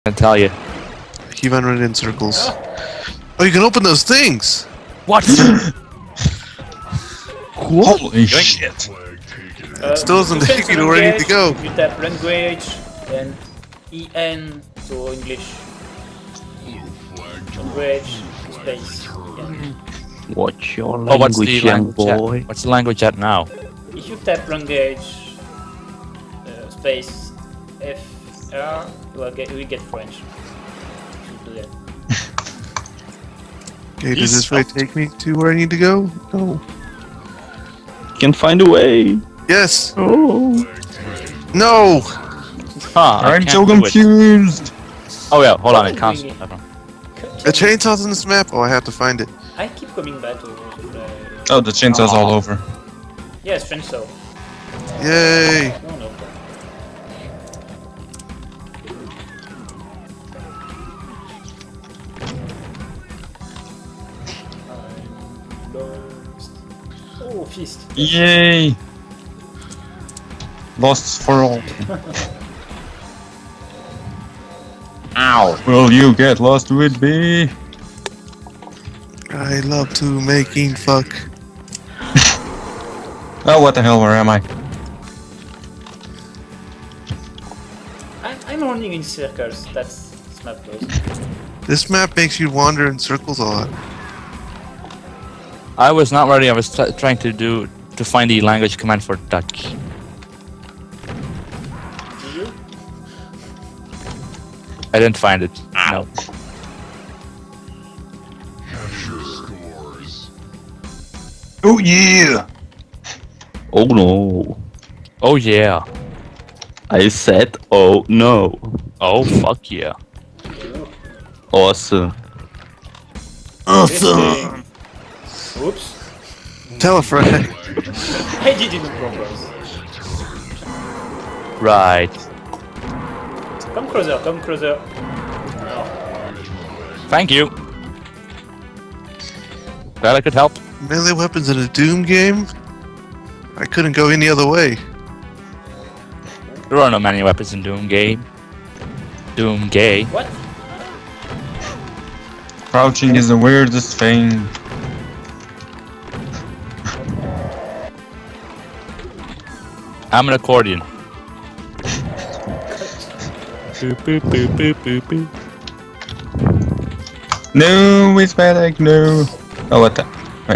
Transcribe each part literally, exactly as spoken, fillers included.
I tell you. Keep on running in circles. Oh, you can open those things! What? Holy shit! It still doesn't take you to where you need to go. You tap language and E N to English. Language space. Yeah. What's your Oh, what's the language, young language boy? at? What's the language at now? If you tap language uh, space F R, you will get, you will get French. You should do that. Okay, does this way take me to where I need to go? No. Can find a way. Yes! Oh. No! Huh, I I'm can't so do it. confused! Oh yeah, hold on, it What counts. are you doing? The chainsaw's on this map? Oh, I have to find it. I keep coming back to uh, Oh, the chainsaw's all over. yes, French so. Yay! No, no. I'm lost. Oh, fist. Yay! Lost for all. Ow! Will you get lost with me? I love to making fuck. Oh, what the hell, where am I? I'm, I'm running in circles. That's this map goes. This map makes you wander in circles a lot. I was not ready. I was t trying to do to find the language command for Dutch. Do you? I didn't find it. No. Oh yeah! Oh no. Oh yeah. I said, oh no. Oh fuck yeah. Awesome. Awesome! Oops. Telefrag. I did it on purpose. Right. Come closer, come closer. Thank you. Glad I could help. Melee weapons in a Doom game? I couldn't go any other way. There are no many weapons in Doom game. Doom gay. What? Crouching is the weirdest thing. I'm an accordion. Boop, boop, boop, boop, boop, boop. No, it's Medic, no. Oh, what the? Right.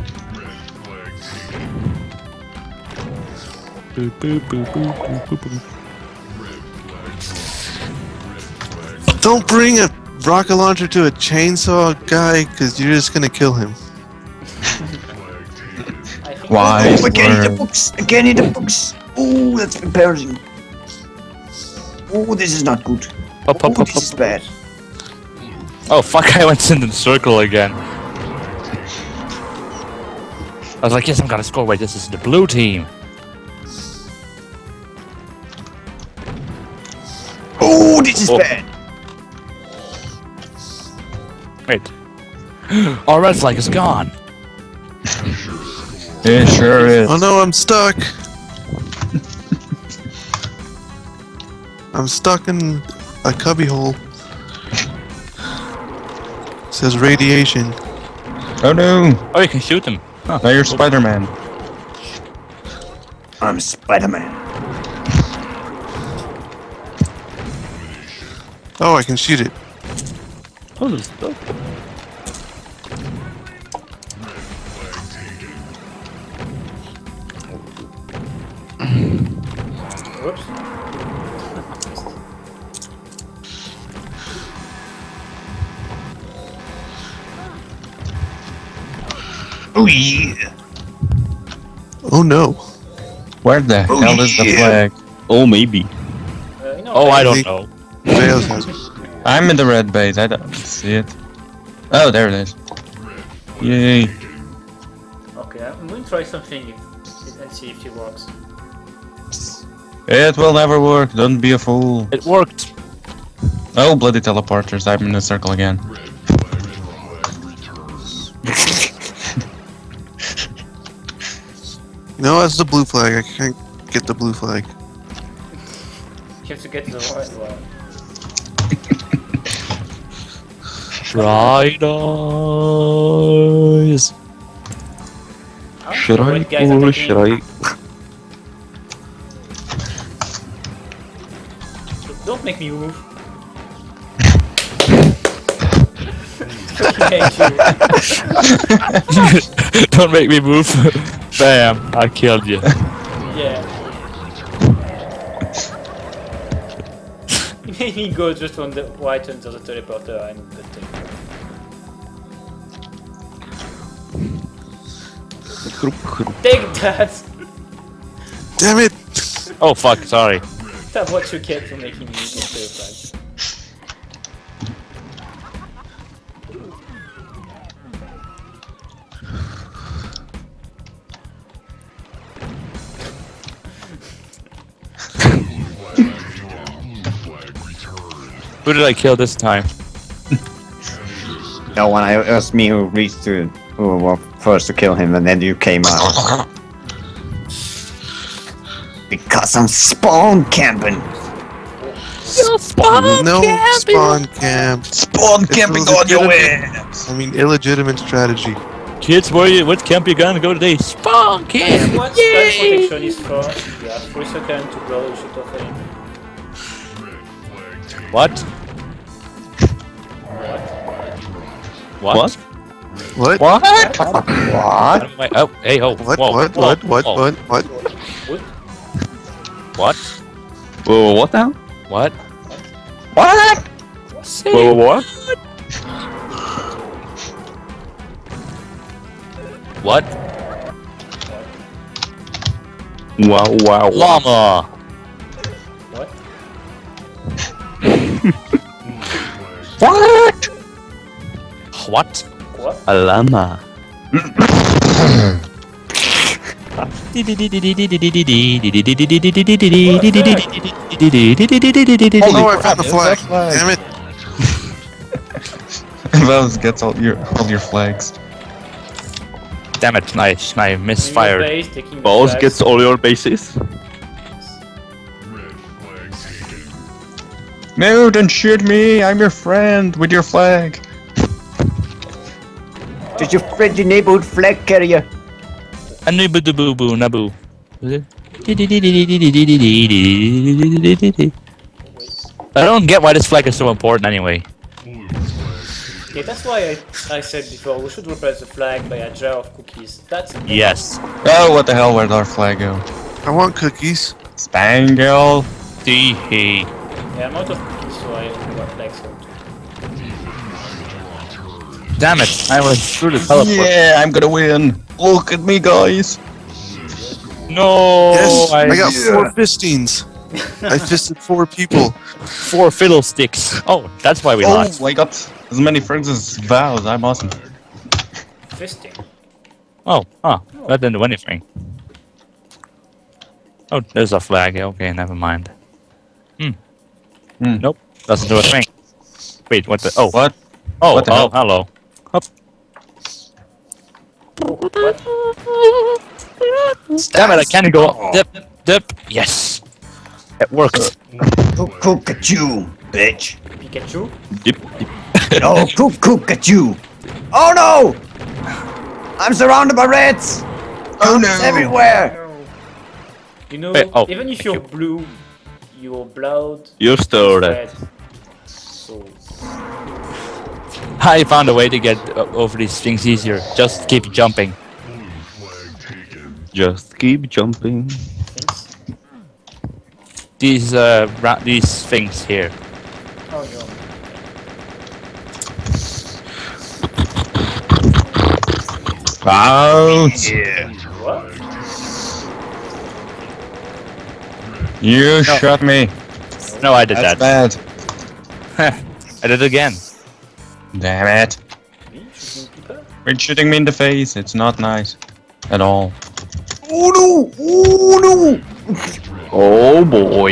Boop, boop, boop, boop, boop, boop, boop. Don't bring a rocket launcher to a chainsaw guy, because you're just gonna kill him. I think Why? Oh, again in the books! Again in the books! Oh, that's embarrassing. Oh, this is not good. Pop, pop, Oh, pop, this pop. is bad. Oh fuck, I went in the circle again. I was like, yes, I'm gonna score. Wait, this is the blue team. Oh, this is Oh. bad. Wait. Our red flag is gone. It sure is. Oh no, I'm stuck! I'm stuck in a cubbyhole. It says radiation. Oh no! Oh, you can shoot them. Huh. Now you're Spider-Man. I'm Spider-Man. Oh, I can shoot it. Oh, this stuff. Oops. Oh yeah. Oh no. Where the Oh, hell is the yeah. flag? Oh, maybe. Uh, you know, Oh, I I don't think- know. Fails has it. I'm in the red base, I don't see it. Oh, there it is. Yay. Okay, I'm going to try something if, and see if it works. It will never work, don't be a fool. It worked. Oh, bloody teleporters, I'm in the circle again. No, that's the blue flag. I can't get the blue flag. You have to get the right one. Try dies. Should I Red guys or attacking. should I? Don't make me move. Fucking hate you. Don't make me move. Bam! I killed you. Yeah. You made me go just on the right under the teleporter and the thing. Take that! Damn it! Oh fuck! Sorry. That's what you get for making me get terrified. Who did I kill this time? No one. It was me who reached to, who was first to kill him, and then you came out. Because I'm spawn camping. No spawn camp. Spawn It's camping a on your legitimate- ass. I mean, illegitimate strategy. Kids, where you? What camp you gonna go today? Spawn camp. What spell protection is for? You have three seconds to blow the shit off him. What? What? What? What? What? What? Oh, hey, oh, What? whoa, What? whoa, What? What? whoa. What? What? What? What? Whoa, what now? What? What? Say Whoa, what? What? Wow, wow. Llama. What? What? What? What? A llama. Oh, I found the flag. Damn it! Those gets all your all your flags. Damn it! Nice, I In your misfired. base, taking the Balls flags. gets all your bases. No, don't shoot me. I'm your friend with your flag. Does your friendly neighborhood flag carrier? A niboo boo boo naboo. I don't get why this flag is so important anyway. Okay, that's why I, I said before, we should replace the flag by a jar of cookies. That's Yes. Oh, what the hell? Where'd our flag go? I want cookies. Spangle. Tee. Yeah, I'm out of cookies, so I got flags out. Damn it! I was through the teleport. Yeah, I'm gonna win. Look at me, guys. No. Yes, I, I got four fistings. I fisted four people. four fiddlesticks. Oh, that's why we Oh, lost. I got as many friends as vows. I'm awesome. Fisting. Oh, huh. That didn't do anything. Oh, there's a flag. Okay, never mind. Hmm. Hmm. Nope. Doesn't do a thing. Wait, what the? Oh. What? Oh, What the oh, hell? hello. Hup. Damn it, I can't go up. Dip, dip. Yes. It worked. Cook, cook at you, bitch. Pikachu? Dip, dip. No, cook, cook at you. Oh no! I'm surrounded by rats. Oh It's everywhere. You know, Wait, oh, even if you're blue, your blood You're still is red. red. So, I found a way to get uh, over these things easier. Just keep jumping. Just keep jumping. things. These uh, ra- these things here. Oh no. Out. What? You shot me. No, I did That's that. bad. I did it again. Damn it. Me shooting people? You're shooting me in the face. It's not nice. At all. Oh no! Oh no! Oh boy.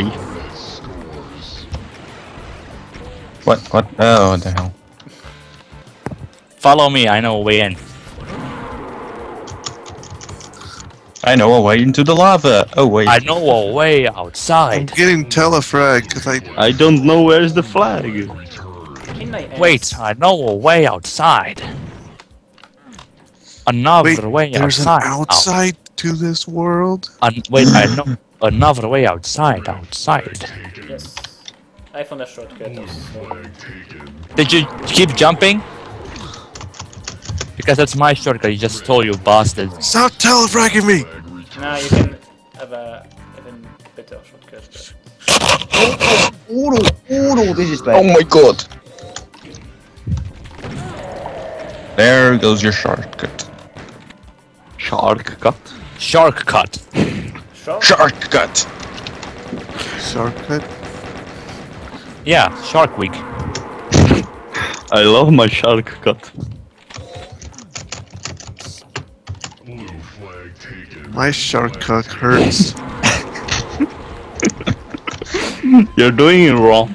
What? What? Oh, what the hell? Follow me. I know a way in. I know a way into the lava. Oh, wait. I know a way I'm outside. getting telefrag because I I don't know where's the flag. In my hands. Wait, I know a way outside. Another Wait, way there's an outside. outside to this world? Un wait, I know another way outside. Outside. Yes. I found a shortcut. Also. Did you keep jumping? Because that's my shortcut. You just stole, you bastard. Stop telefragging me! Now you can have a even better shortcut. Oh no, oh no, this is Oh bad. my god. There goes your shortcut. Shark cut. Shark cut. Sure. Shortcut. Shortcut? Yeah, Shark Week. I love my shark cut. My shortcut hurts. You're doing it wrong.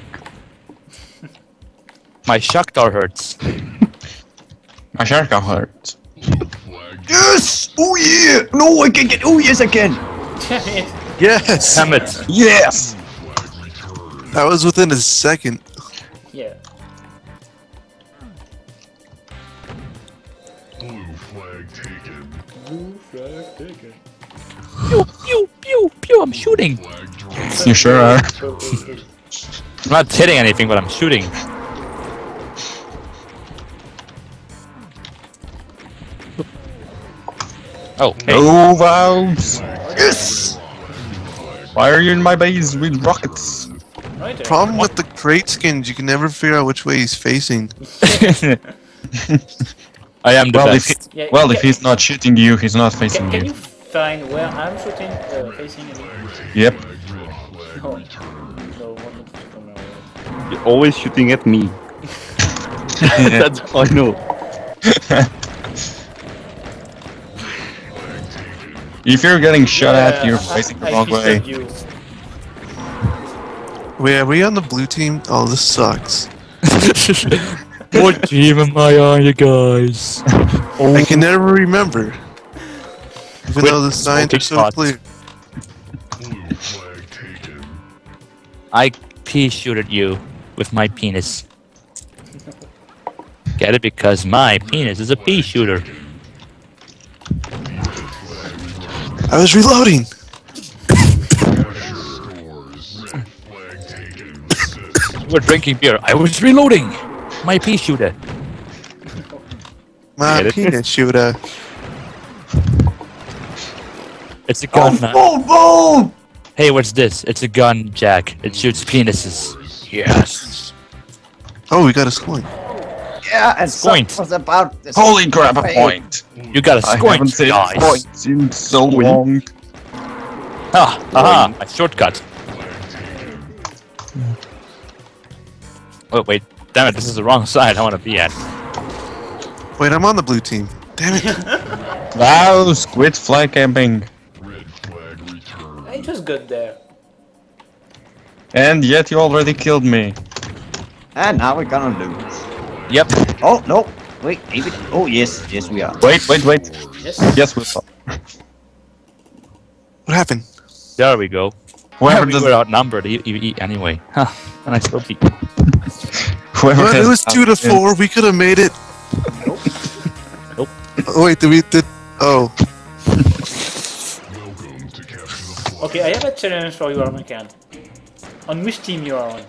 My Shakhtar hurts. My shortcut hurts. Yes! Oh yeah! No, I can get. Oh yes, I can. Damn it. Yes! Damn it. Yes! That was within a second. Yeah. Blue flag taken. Pew pew pew pew. I'm shooting. You sure are. I'm not hitting anything, but I'm shooting. Oh, hey. No vows! Yes! Why are you in my base with rockets? Right there. Problem with the crate skins, you can never figure out which way he's facing. I am the Well, if, best. he, Yeah, well, can- if he's not shooting you, he's not facing Can, can you. you find where I'm shooting? Uh, facing me? Yep. No. No, one not from my You're always shooting at me. That's all I know. If you're getting shot at, Yeah, you're I- facing the I wrong way. pistoled you. Wait, are we on the blue team? Oh, this sucks. What team am I on, you guys? I can never remember. Even Quit though the signs are smoking so pot. clear. I pea shoot at you with my penis. Get it? Because my penis is a pea shooter. I was reloading! We're drinking beer. I was reloading my pea shooter. My Get it? penis shooter. It's a gun, man. Boom, boom! Hey, what's this? It's a gun, Jack. It shoots penises. Yes. Oh, we got a scoring. Yeah, and Point. so was about this. Holy crap, a point! You got a I haven't squint, seen guys. points in so long. Ah, aha, a shortcut. Oh, wait. Damn it, this is the wrong side I want to be at. Wait, I'm on the blue team. Damn it. Wow, squid fly camping. I just got there. And yet you already killed me. And now we're gonna lose. Yep. Oh no! Wait, even. Oh yes, yes we are. Wait, wait, wait. Yes. Yes, we saw. What happened? There we go. Whoever we does, were outnumbered e e e anyway. Huh. And I still beat. whoever Well, has it was two to four. We could have made it. Nope. Oh, wait, did we? Did oh? Okay, I have a challenge for you, Armacan. On which team you are on?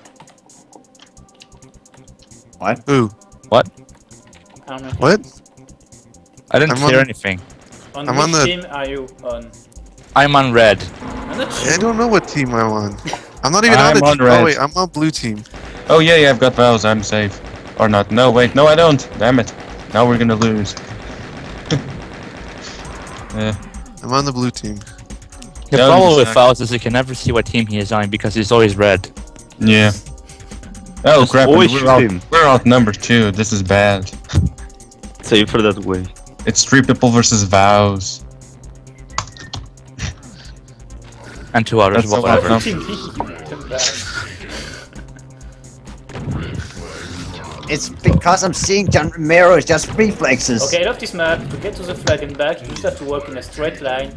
Who? What? Armacan. What? I didn't I'm hear on- anything. On I'm which on the- team are you on? I'm on red. I'm not I sure. don't know what team I'm on. I'm not even I'm on a on team. red. Oh wait, I'm on blue team. Oh yeah, yeah, I've got vows. I'm safe. Or not? No, wait, no, I don't. Damn it! Now we're gonna lose. Yeah. I'm on the blue team. The Yeah, problem with exactly. Faust is you can never see what team he is on because he's always red. Yeah. Oh Just crap! always We're, shoot out, him. we're outnumbered too. This is bad. Safer that way. It's three people versus vows. And two others, That's so whatever. bad. Team me. Come back. It's because I'm seeing John Romero. It's just reflexes. Okay, I love this map. To get to the flag and back, you just have to walk in a straight line.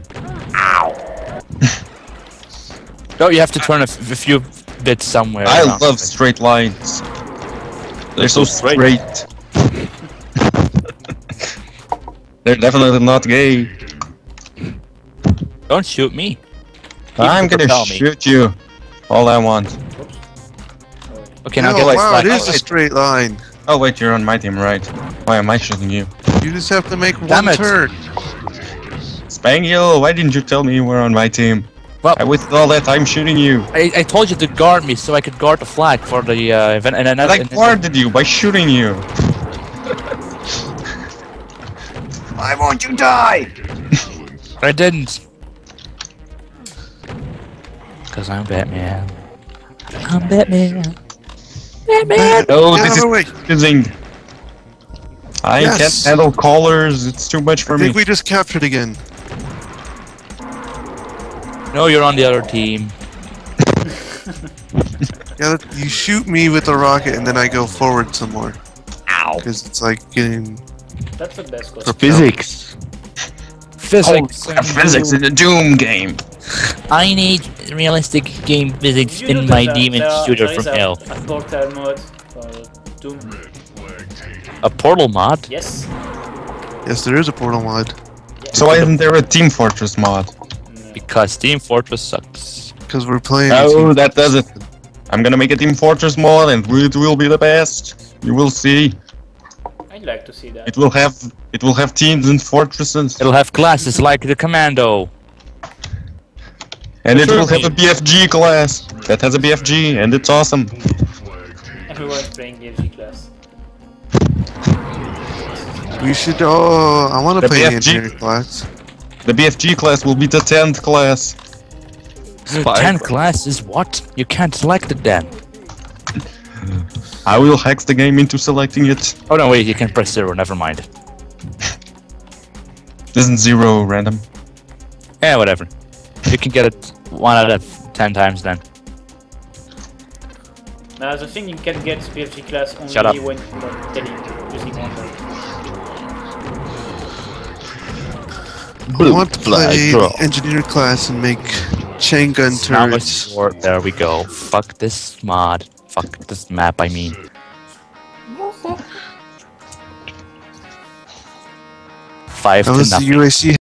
No, you have to turn a, f- a few bits somewhere. I around. love straight lines. They're so straight. They're definitely not gay. Don't shoot me. I'm gonna propel me. shoot you. All I want. Okay, No, now get wow, back. it is a straight line. Oh wait, you're on my team, right? Why am I shooting you? You just have to make Damn one it. turn. Spangle, why didn't you tell me you were on my team? Well, I wasted all that time shooting you. I, I told you to guard me so I could guard the flag for the uh, event. And, and, And I and, guarded you by shooting you. Why won't you die? I didn't. Because I'm Batman. I'm Batman. Batman! No, Get this out of is the way. confusing. I Yes. can't handle callers. It's too much for I me. think we just captured again. No, you're on the other team. Yeah, you shoot me with the rocket and then I go forward some more. Ow. Because it's like getting... That's the best For question. Physics. Physics. Oh, physics in a Doom game. I need realistic game physics Did you know in that my there- demon there are- shooter there is from a, hell. a portal mode for Doom? A portal mod? Yes. Yes, there is a portal mod. So why isn't there a Team Fortress mod? No. Because Team Fortress sucks. Because we're playing... Oh, that does it. I'm gonna make a Team Fortress mod and it will be the best. You will see. I'd like to see that. It will have it will have teams and fortresses. It'll have classes like the Commando. And it will Sure. have a B F G class that has a B F G and it's awesome. Everyone's playing B F G class. We should... Oh, I want The to play the B F G. engineering class. The B F G class will be the tenth class. Ten classes? What? You can't select it then. I will hex the game into selecting it. Oh no, wait, you can press zero, never mind. Isn't zero random? Yeah, whatever. You can get it one out of ten times then. Now the thing you can get B F G class only Shut up. when you are telling using one word. I want to play the engineer class and make chain gun Now much turrets. more. There we go. Fuck this mod. Fuck this map, I mean. Five That to was the nothing. U A C